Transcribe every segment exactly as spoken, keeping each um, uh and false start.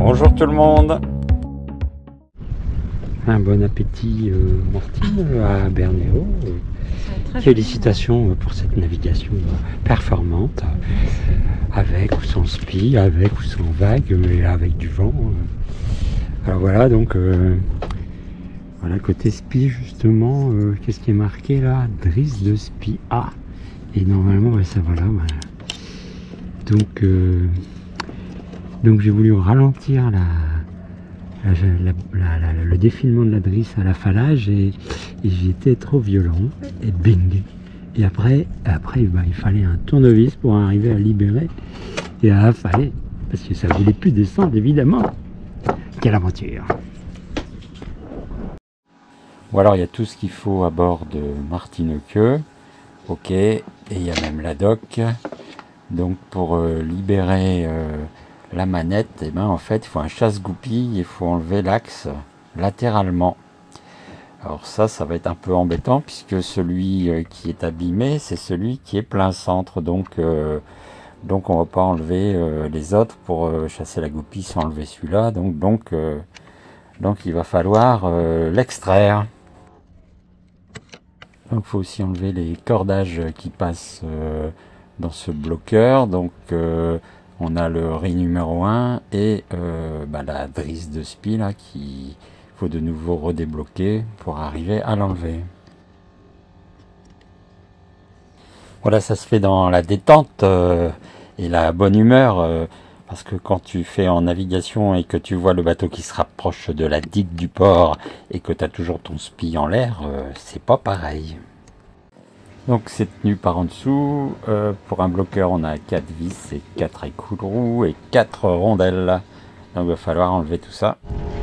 Bonjour tout le monde. Un bon appétit euh, Martine à Bernéo. Félicitations pour cette navigation performante, avec ou sans spi, avec ou sans vague, mais avec du vent. Alors voilà, donc euh, voilà, côté spi justement, euh, qu'est-ce qui est marqué là? Driss de spi A. Et normalement, ouais, ça voilà. Voilà. Donc, euh, donc j'ai voulu ralentir la, la, la, la, la, le défilement de la drisse à la falage et, et j'ai été trop violent et bing. Et après, après bah, il fallait un tournevis pour arriver à libérer et à affaler parce que ça voulait plus descendre évidemment. Quelle aventure! Bon alors il y a tout ce qu'il faut à bord de Martine Queue. Ok, et il y a même la dock. Donc pour euh, libérer euh, la manette, et ben en fait il faut un chasse-goupille, il faut enlever l'axe latéralement. Alors ça, ça va être un peu embêtant puisque celui euh, qui est abîmé, c'est celui qui est plein centre. Donc, euh, donc on va pas enlever euh, les autres pour euh, chasser la goupille sans enlever celui-là. Donc, donc, euh, donc il va falloir euh, l'extraire. Donc il faut aussi enlever les cordages qui passent euh, dans ce bloqueur. Donc euh, on a le riz numéro un et euh, bah, la drisse de spi là qui faut de nouveau redébloquer pour arriver à l'enlever. Voilà, ça se fait dans la détente euh, et la bonne humeur euh, parce que quand tu fais en navigation et que tu vois le bateau qui se rapproche de la digue du port et que tu as toujours ton spi en l'air, euh, c'est pas pareil. Donc c'est tenu par en dessous. Euh, pour un bloqueur, on a quatre vis et quatre écoulerous et quatre rondelles. Donc il va falloir enlever tout ça.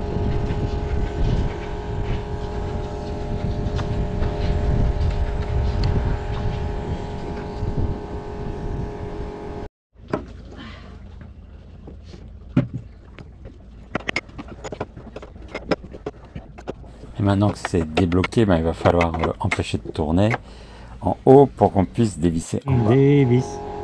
Et maintenant que c'est débloqué, ben, il va falloir euh, empêcher de tourner en haut pour qu'on puisse dévisser en bas. Des vis.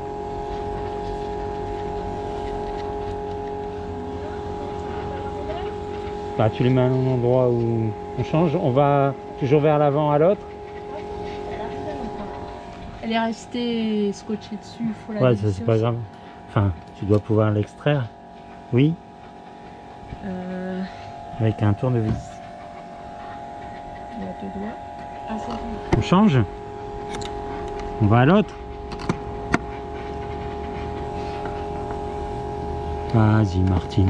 Bah, tu les mets à un endroit où on change, on va toujours vers l'avant à l'autre. Elle est restée scotchée dessus, faut la Ouais, ça c'est pas grave. Enfin, tu dois pouvoir l'extraire. Oui. Euh... Avec un tournevis. Il y a deux doigts. Ah, c'est bon. On change. On va à l'autre. Vas-y Martine.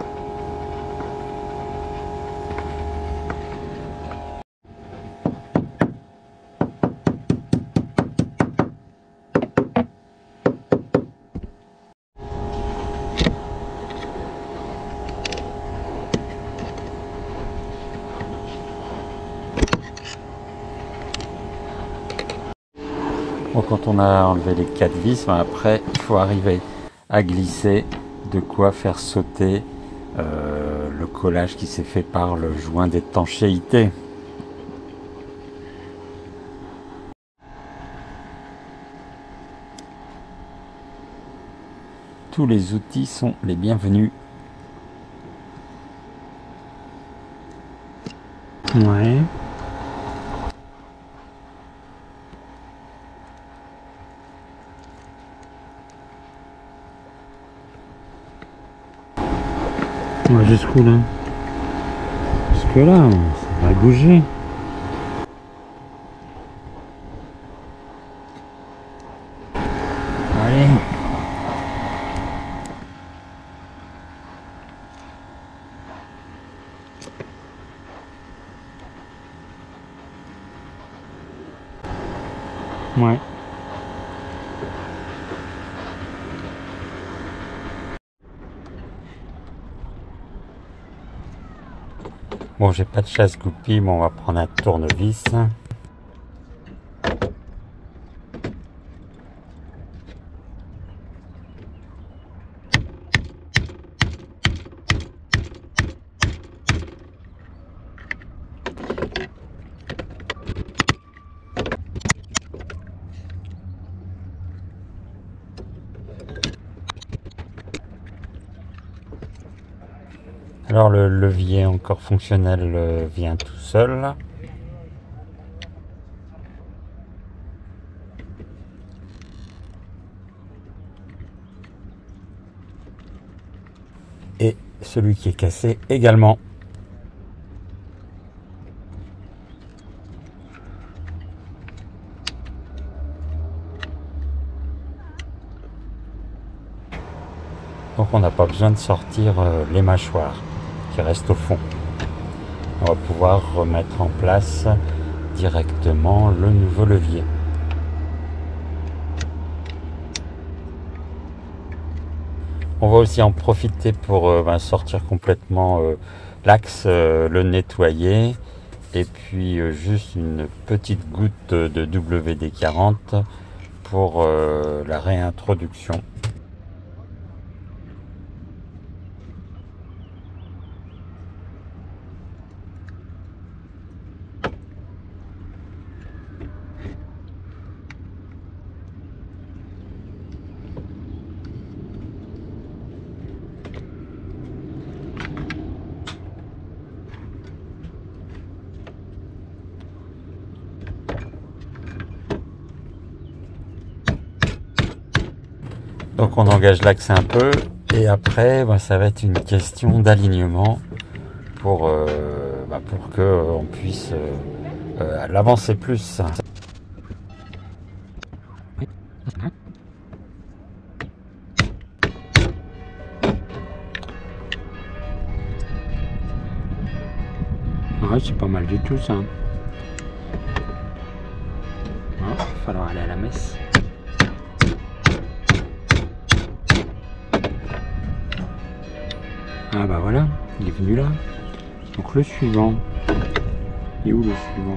Bon, quand on a enlevé les quatre vis, ben après il faut arriver à glisser, de quoi faire sauter euh, le collage qui s'est fait par le joint d'étanchéité. Tous les outils sont les bienvenus. Ouais. Ouais, jusqu'où là? Jusque là, ça va bouger. Allez. Ouais. Bon, j'ai pas de chasse-goupille, mais on va prendre un tournevis. Alors le levier encore fonctionnel euh, vient tout seul. Et celui qui est cassé également. Donc on n'a pas besoin de sortir euh, les mâchoires qui restent au fond. On va pouvoir remettre en place directement le nouveau levier. On va aussi en profiter pour euh, ben, sortir complètement euh, l'axe, euh, le nettoyer, et puis euh, juste une petite goutte de W D quarante pour euh, la réintroduction. Donc on engage l'axe un peu et après ben, ça va être une question d'alignement pour, euh, ben, pour que euh, on puisse euh, euh, l'avancer plus. Ouais, c'est pas mal du tout ça. Il va falloir aller à la messe. Ah bah voilà, il est venu là. Donc le suivant. Et où le suivant?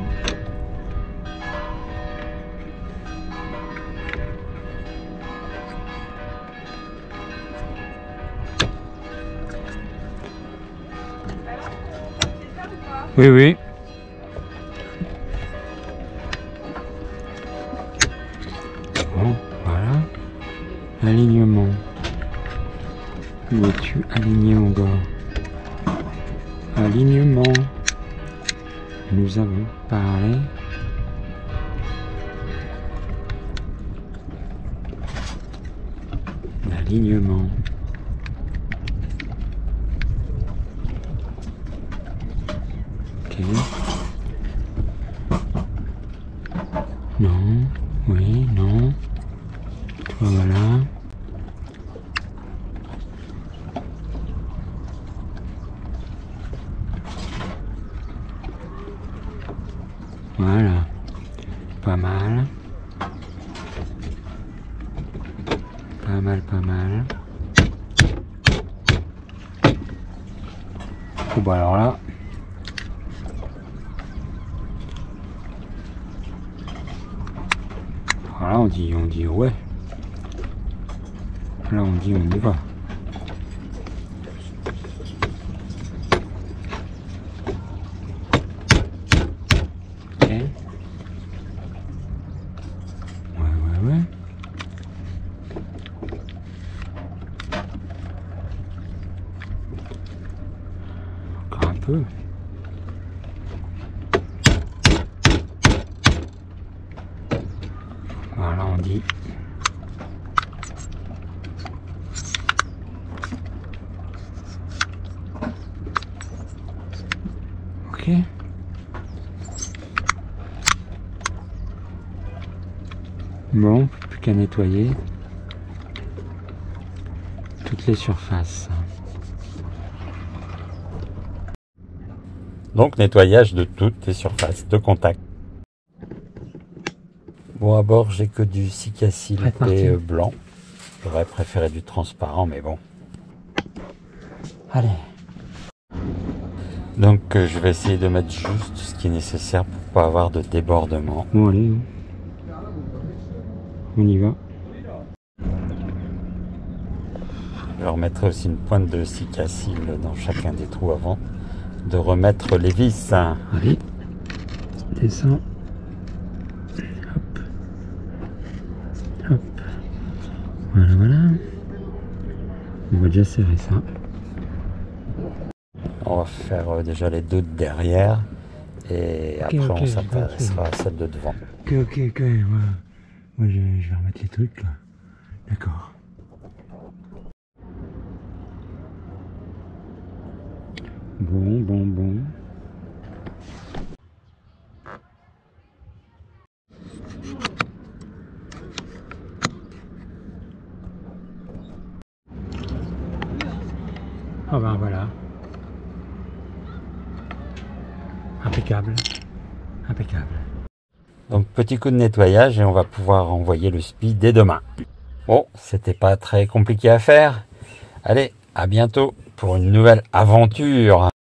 Oui, oui. Bon, voilà. Alignement. Où es-tu aligné, mon gars? Alignement. Nous avons parlé. D'alignement. Ok. Non. Oui, non. Toi, voilà. Voilà, pas mal, pas mal, pas mal. Oh bah alors là, voilà on dit, on dit ouais. Là on dit on y va. Peu. Voilà, on dit. Ok. Bon, plus qu'à nettoyer toutes les surfaces. Donc nettoyage de toutes les surfaces de contact. Bon, à bord j'ai que du Sikassil et blanc. J'aurais préféré du transparent, mais bon. Allez. Donc euh, je vais essayer de mettre juste ce qui est nécessaire pour pas avoir de débordement. Bon allez, on y va. Je remettrai aussi une pointe de Sikassil dans chacun des trous avant de remettre les vis. Allez, descends. Hop. Hop. Voilà, voilà. On va déjà serrer ça. On va faire euh, déjà les deux de derrière et Ok, après ok, on s'intéressera ok. à celle de devant. Ok, ok, ok. Ouais. Moi, je, je vais remettre les trucs là. D'accord. Bon, bon, bon. Ah ben voilà. Impeccable. Impeccable. Donc petit coup de nettoyage et on va pouvoir envoyer le spi dès demain. Bon, c'était pas très compliqué à faire. Allez, à bientôt pour une nouvelle aventure.